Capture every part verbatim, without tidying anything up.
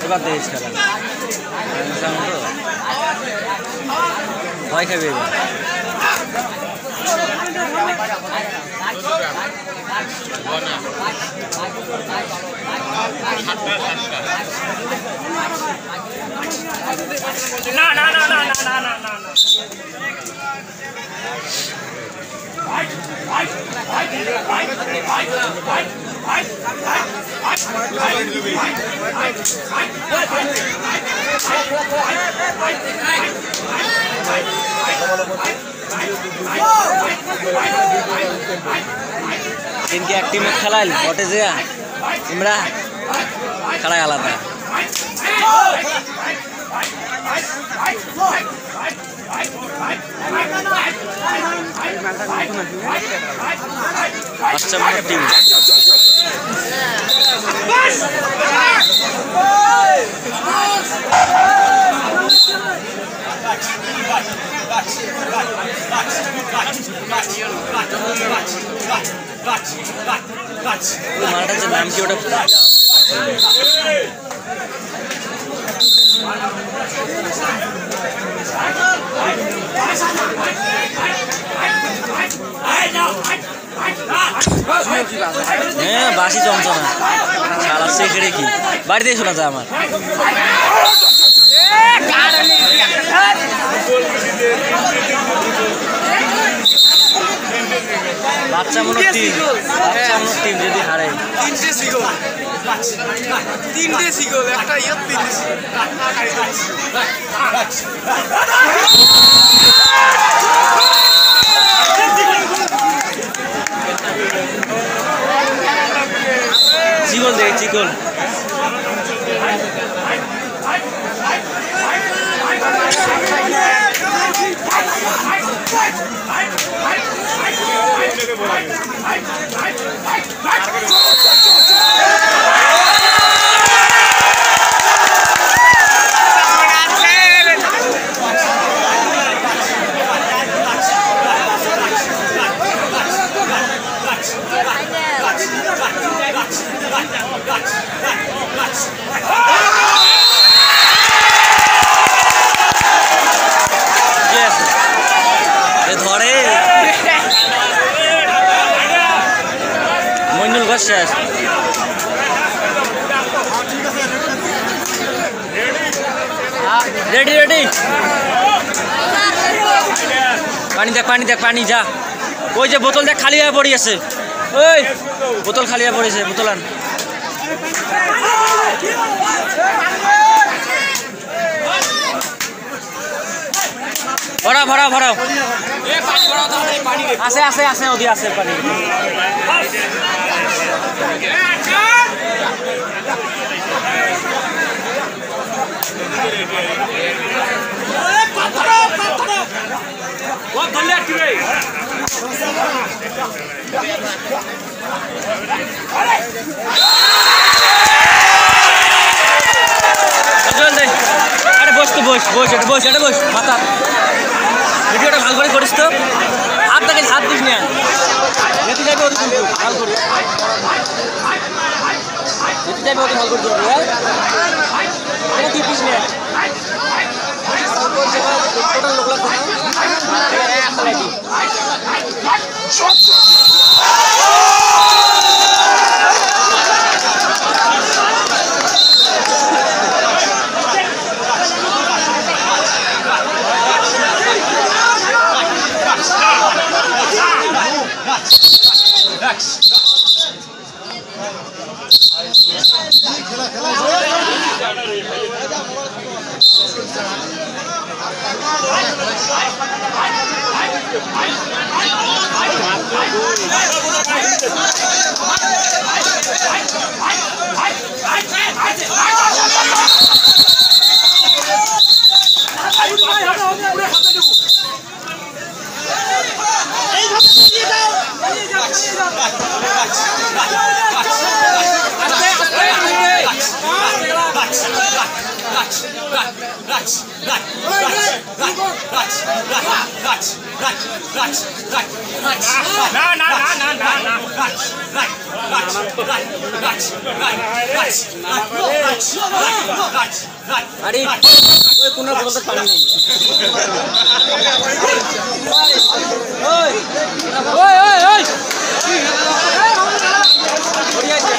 এবার দেশ খেলা ভয় খাবে এবার না না না না না না না না इनके एक टीम खेलाइल बटे जे इमरा खेला आलादा अच्छा बड़ा टीम माराटाचं नाम की ओटा হ্যাঁ বাসি চমচমা শালা সেকেরে কি বাড়িতে শোনা যায় আমার বাচ্চা মনে টিম বাচ্চা মনে টিম যদি হারে তিনটে সিগোল তিনটে সিগোল একটা ইয়ত তিনটে চিকন দেখে চিকন ধরে মইনুল ঘর শেষ রেডি রেডি পানি দেখ পানি দেখ পানি যা ওই যে বোতল দেখ খালি হয়ে পড়ে আছে ওই বোতল খালি হয়ে পড়েছে বোতল আন ভরা ভরা ভরাও আছে আছে আছে ওদি আছে পানি আরে বস তো বস বস এটা বস এটা বস মাথা ভিডিওটা ভালো করে করিস তো হাত থেকে হাত দিস না যেতে যাবে ওদের কিন্তু ভালো করে যেতে যাবে ওদের ভালো করে করবি হ্যাঁ তুই পিস না টোটাল লোক লাগবে আরে ওই কোন বলতে পানি নেই ওই ওই ওই ওই ওড়িয়া যা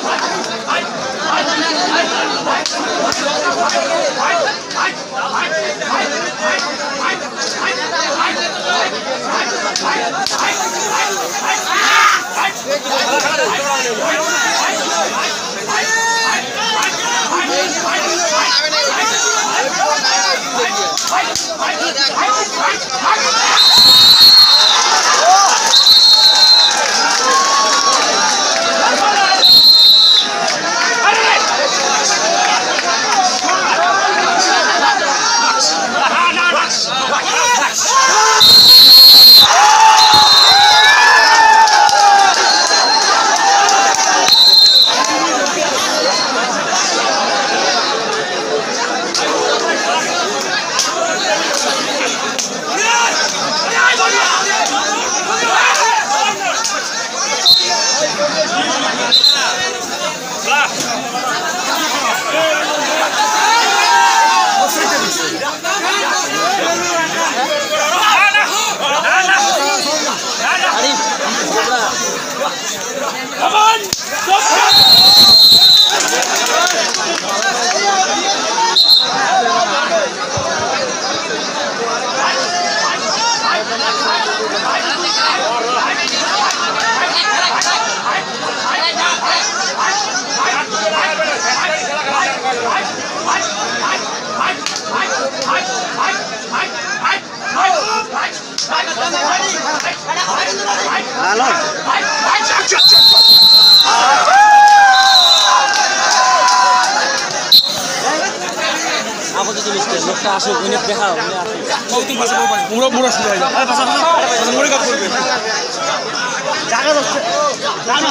আপাতত লিস্টে লোকটা আসুক উনি দেখাও উনি আসুক পুরো পুরো শুরু হয়ে যাবে মরে কাপ করবে জায়গা যাচ্ছে জায়গা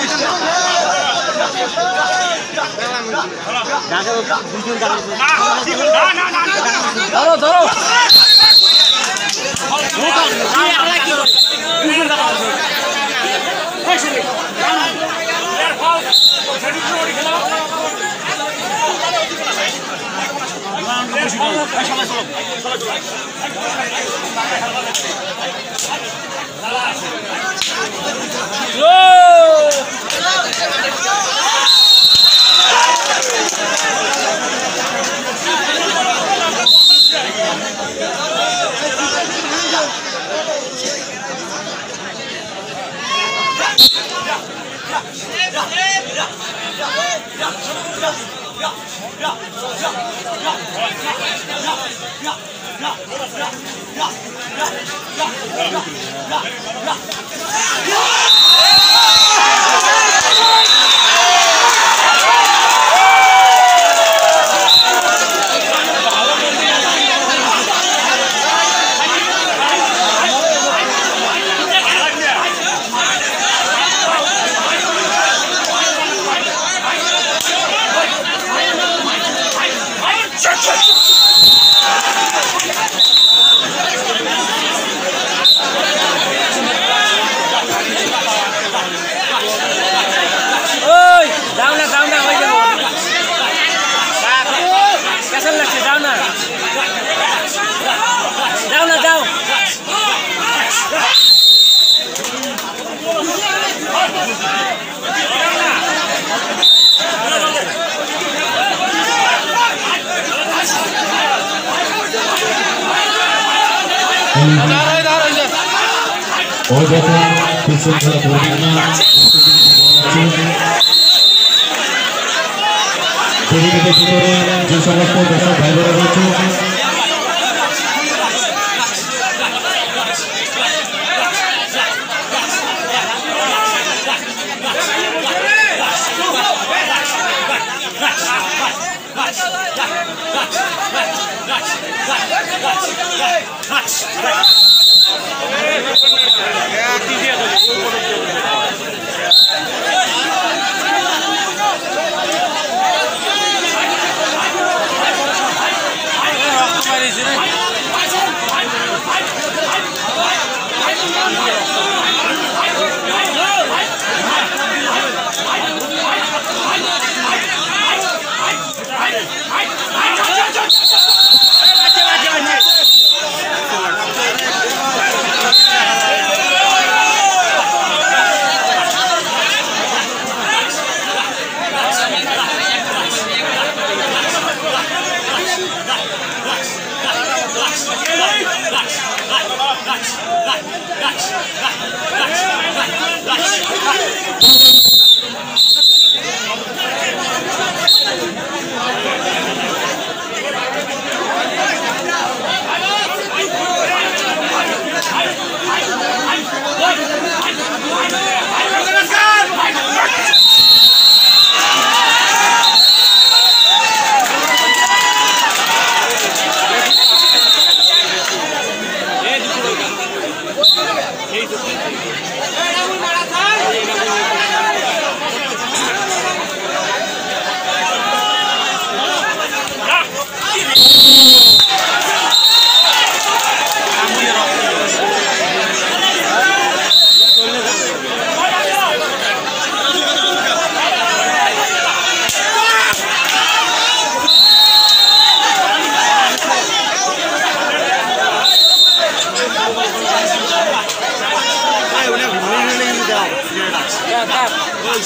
জায়গা দুজন জায়গা না না না ধরো ধরো দুজন জায়গা এই শুনে ইয়ার ফল সেটি করে খেলা और देखो किसी का बोलना तेरी के देखो जो समस्त दर्शक भाई बहन रहो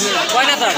কয়টা তার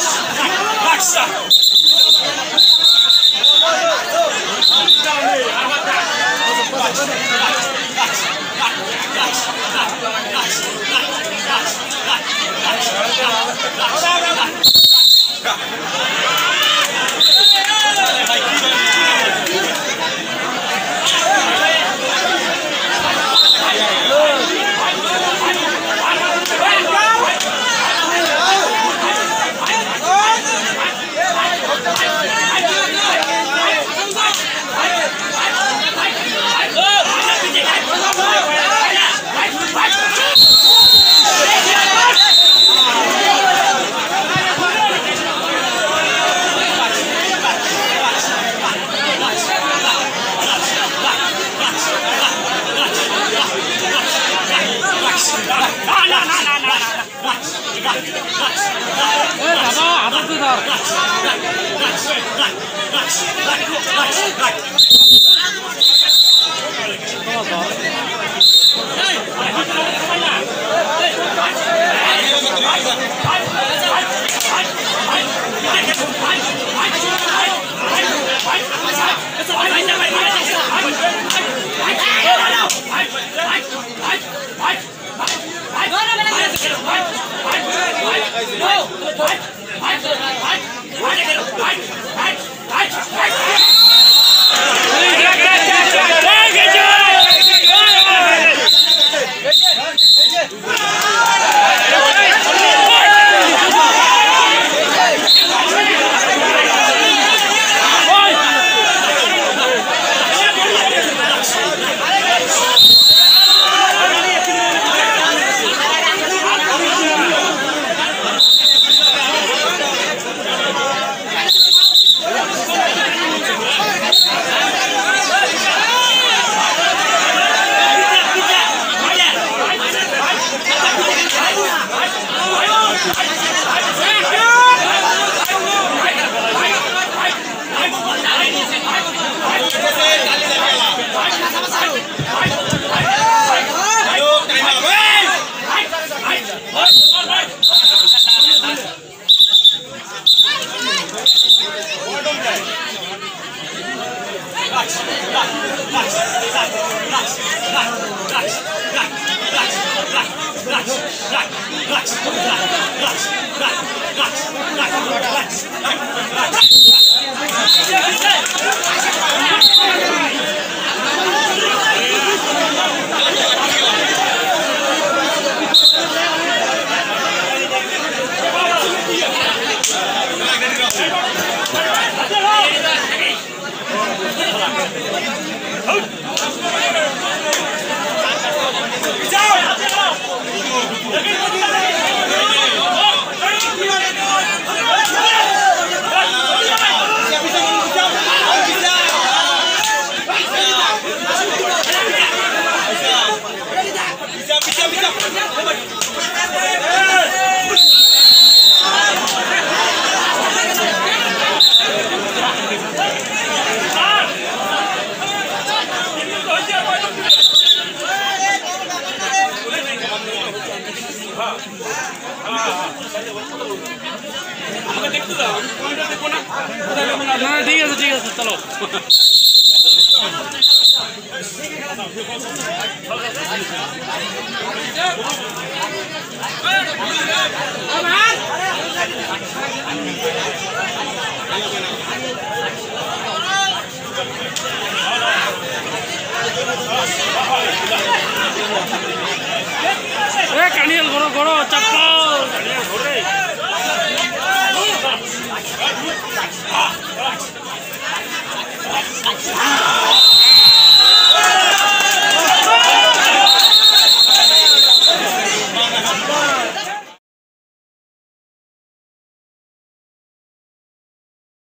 ঠিক আছে ঠিক আছে চলো কানিয়াল বড় বড় চাপ্পা